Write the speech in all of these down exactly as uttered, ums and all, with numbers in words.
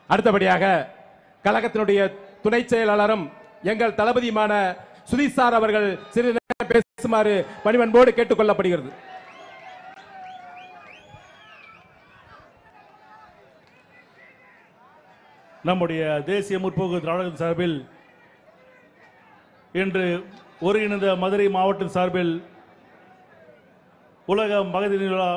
அடுத்தபடியாக கழகத்தினுடைய துணை செயலாளரும் எங்கள் தளபதியுமான சுதீஷ் சார் அவர்கள் சிறிது நேரம் பேசுமாறு பணிவன்போடு கேட்டுக் கொள்ளப்படுகிறது. நம்முடைய தேசிய முற்போக்கு திராவிட சார்பில் இன்று ஒருங்கிணைந்த மதுரை மாவட்ட சார்பில் உலக மகளிர் விழா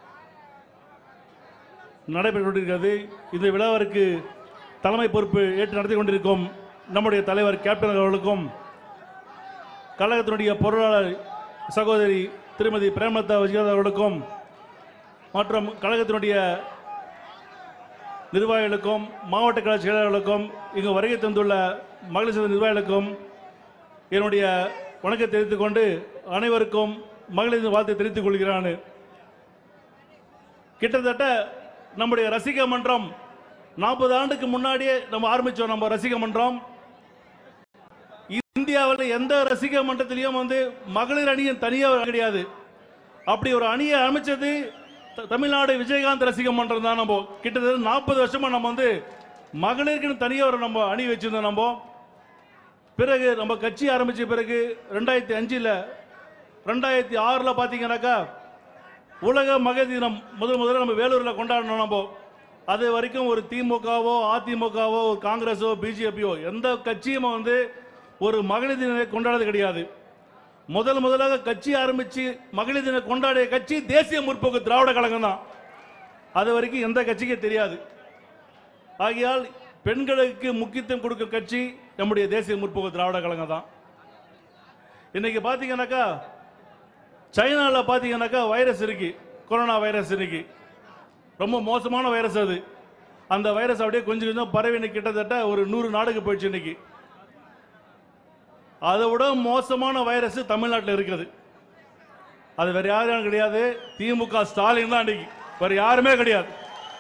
நடைபெற்று கொண்டிருக்கிறது. இந்த விழாவிற்கு தலைமை பொறுப்பு ஏற்று நடத்தி கொண்டிருக்கும் நம்முடைய தலைவர் கேப்டன் அவர்களுக்கும் கழகத்தினுடைய பொருளாளர் சகோதரி திருமதி பிரேமலதா விஜயகாந்த் அவர்களுக்கும் மற்றும் கழகத்தினுடைய நிர்வாகிகளுக்கும் மாவட்ட கழக செயலாளர்களுக்கும் இங்கு வருகை தந்துள்ள மகளிர் சங்க நிர்வாகிகளுக்கும் என்னுடைய வணக்கத்தை தெரிவித்துக் கொண்டு அனைவருக்கும் மகளிர் வாழ்த்தை தெரிவித்துக் கொள்கிறான். கிட்டத்தட்ட நம்முடைய ரசிக மன்றம் நாற்பது ஆண்டுக்கு முன்னாடியே நம்ம ஆரம்பிச்சோம். நம்ம ரசிக மன்றம் இந்தியாவில் எந்த ரசிக மன்றத்திலையும் வந்து மகளிர் அணியின் தனியாக கிடையாது. அப்படி ஒரு அணியை அமைச்சது தமிழ்நாடு விஜயகாந்த் ரசிக மன்றம் தான். நம்ம கிட்டத்தட்ட நாற்பது வருஷமா நம்ம வந்து மகளிருக்கு தனியாக ஒரு நம்ம அணி வச்சிருந்தோம். நம்ம பிறகு நம்ம கட்சி ஆரம்பிச்ச பிறகு ரெண்டாயிரத்தி அஞ்சில் ரெண்டாயிரத்தி ஆறில் பார்த்தீங்கன்னாக்கா உலக மகளிர் தினம் முதல் முதல்ல நம்ம வேலூரில் கொண்டாடணும். நம்ம அது வரைக்கும் ஒரு திமுகவோ அதிமுகவோ காங்கிரஸோ பிஜேபியோ எந்த கட்சியும் வந்து ஒரு மகளிர் தினத்தை கொண்டாடுறது கிடையாது. முதல் முதலாக கட்சி ஆரம்பித்து மகளிர் தினம் கொண்டாடிய கட்சி தேசிய முற்போக்கு திராவிட கழகம் தான். அது வரைக்கும் எந்த கட்சிக்கே தெரியாது. ஆகையால் பெண்களுக்கு முக்கியத்துவம் கொடுக்கும் கட்சி நம்முடைய தேசிய முற்போக்கு திராவிட கழகம் தான். இன்னைக்கு பார்த்தீங்கன்னாக்கா சைனாவில் பார்த்தீங்கன்னாக்கா வைரஸ் இருக்கு, கொரோனா வைரஸ் இருக்கு. ரொம்ப மோசமான வைரஸ் அது. அந்த வைரஸ் அப்படியே கொஞ்சம் கொஞ்சம் பரவி கிட்டத்தட்ட ஒரு நூறு நாடுக்கு போயிடுச்சு. இன்னைக்கு அதை விட மோசமான வைரஸ் தமிழ்நாட்டில் இருக்குது. அது வேற யாரும் கிடையாது, திமுக ஸ்டாலின் தான். இன்னைக்கு வேற யாருமே கிடையாது.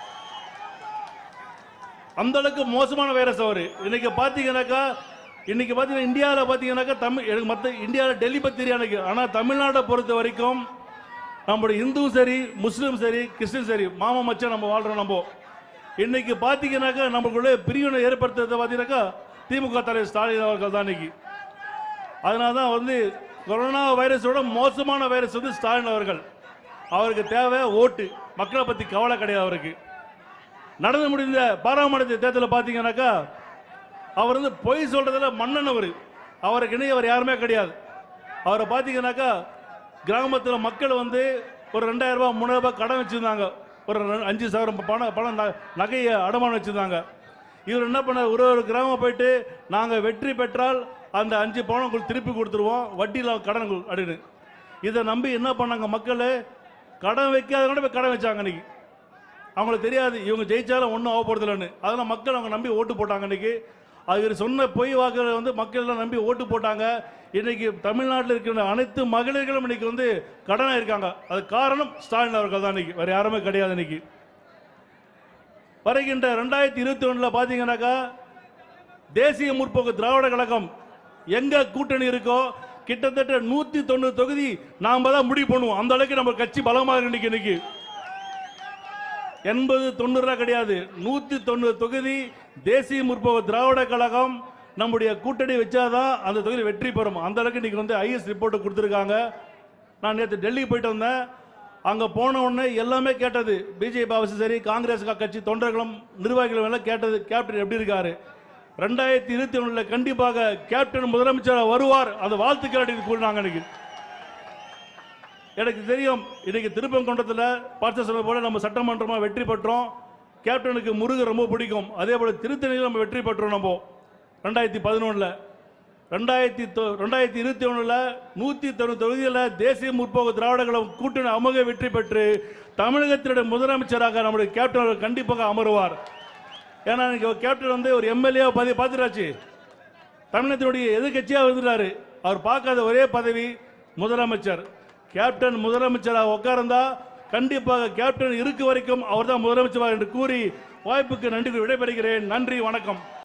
அந்த அளவுக்கு மோசமான வைரஸ் அவரு. இன்னைக்கு பார்த்தீங்கன்னாக்கா இன்னைக்கு பார்த்தீங்கன்னா இந்தியாவில் பார்த்தீங்கன்னாக்கா தமிழ் எனக்கு மற்ற இந்தியாவில் டெல்லி பற்றி தெரியாது எனக்கு. ஆனால் தமிழ்நாட்டை பொறுத்த வரைக்கும் நம்முடைய இந்துவும் சரி முஸ்லீம் சரி கிறிஸ்டின் சரி மாமா மச்சம் நம்ம வாழ்றோம். நம்ம இன்னைக்கு பார்த்தீங்கன்னாக்கா நம்மளுக்குள்ள பிரிவினை ஏற்படுத்துறத பார்த்தீங்கன்னாக்கா திமுக தலைவர் ஸ்டாலின் அவர்கள் தான் இன்னைக்கு. அதனால தான் வந்து கொரோனா வைரஸோட மோசமான வைரஸ் வந்து ஸ்டாலின் அவர்கள். அவருக்கு தேவை ஓட்டு, மக்களை பற்றி கவலை கிடையாது அவருக்கு. நடந்து முடிந்த பாராளுமன்ற தேர்தலில் பார்த்தீங்கன்னாக்கா அவர் வந்து பொய் சொல்றதுல மன்னன். அவர் அவருக்கு இணைய அவர் யாருமே கிடையாது. அவரை பார்த்தீங்கன்னாக்கா கிராமத்தில் மக்கள் வந்து ஒரு ரெண்டாயிரம் ரூபாய் மூணாயிரம் ரூபாய் கடன் வச்சிருந்தாங்க. ஒரு அஞ்சு சவரம் பணம் பணம் நகையை அடமானம் வச்சிருந்தாங்க. இவர் என்ன பண்ண ஒரு ஒரு கிராமம் போயிட்டு நாங்கள் வெற்றி பெற்றால் அந்த அஞ்சு பணம் திருப்பி கொடுத்துருவோம், வட்டியில் கடன் அப்படின்னு. இதை நம்பி என்ன பண்ணாங்க மக்கள், கடன் வைக்காத கூட போய் கடன் வச்சாங்க. இன்னைக்கு அவங்களுக்கு தெரியாது இவங்க ஜெயிச்சாலும் ஒன்றும் ஆக போகிறதில்லன்னு. அதெல்லாம் மக்கள் அவங்க நம்பி ஓட்டு போட்டாங்க. இன்னைக்கு அது சொன்ன பொய் வாக்குகளை வந்து மக்கள் எல்லாம் நம்பி ஓட்டு போட்டாங்க. இன்னைக்கு தமிழ்நாட்டில் இருக்கிற அனைத்து மகளிர்களும் இன்னைக்கு வந்து கடனாக இருக்காங்க. அது காரணம் ஸ்டாலின் அவர்கள் தான். இன்னைக்கு வேற யாருமே கிடையாது. இன்னைக்கு வருகின்ற ரெண்டாயிரத்தி இருபத்தி ஒன்றில் பார்த்தீங்கன்னாக்கா தேசிய முற்போக்கு திராவிட கழகம் எங்க கூட்டணி இருக்கோ கிட்டத்தட்ட நூத்தி தொண்ணூறு தொகுதி நாம தான் முடிவு பண்ணுவோம். அந்த அளவுக்கு நம்ம கட்சி பலமாக இன்னைக்கு இன்னைக்கு எண்பது தொண்ணூறு கிடையாது, நூத்தி தொண்ணூறு தொகுதி தேசிய முற்போக்கு திராவிட கழகம் நம்முடைய கூட்டணி வச்சாதான் அந்த தொகுதி வெற்றி பெறும். அந்த அளவுக்கு இன்னைக்கு வந்து ஐஎஸ் ரிப்போர்ட் கொடுத்துருக்காங்க. நான் நேற்று டெல்லி போயிட்டு வந்தேன். அங்கே போன உடனே எல்லாமே கேட்டது, பிஜேபி அவசியம் சரி காங்கிரஸ் கட்சி தொண்டர்களும் நிர்வாகிகளும் எல்லாம் கேட்டது கேப்டன் எப்படி இருக்காரு. ரெண்டாயிரத்தி இருபத்தி ஒண்ணுல கண்டிப்பாக கேப்டன் முதலமைச்சர் வருவார், அந்த வாழ்த்துக்கள் கூறினாங்க. இன்னைக்கு எனக்கு தெரியும் இன்னைக்கு திருப்பங்குன்றத்தில் பார்த்த சொன்ன போல நம்ம சட்டமன்றமாக வெற்றி பெற்றோம். கேப்டனுக்கு முருகன் ரொம்ப பிடிக்கும். அதே போல திருத்தணியில் நம்ம வெற்றி பெற்றோம். நம்ம ரெண்டாயிரத்தி பதினொன்னுல ரெண்டாயிரத்தி ரெண்டாயிரத்தி இருபத்தி ஒண்ணுல நூத்தி தொண்ணூறு தொகுதியில் தேசிய முற்போக்கு திராவிட கழகம் கூட்டணி அமோக வெற்றி பெற்று தமிழகத்தினுடைய முதலமைச்சராக நம்முடைய கேப்டன் கண்டிப்பாக அமருவார். ஏன்னா கேப்டன் வந்து ஒரு எம்எல்ஏ பதவி பார்த்துட்டாச்சு, தமிழகத்தினுடைய எதிர்கட்சியாக இருந்துட்டாரு. அவர் பார்க்காத ஒரே பதவி முதலமைச்சர். கேப்டன் முதலமைச்சராக உட்கார்ந்தா கண்டிப்பாக கேப்டன் இருக்கு வரைக்கும் அவர் தான் முதலமைச்சர் என்று கூறி வாய்ப்புக்கு நன்றி விடைபெறுகிறேன். நன்றி, வணக்கம்.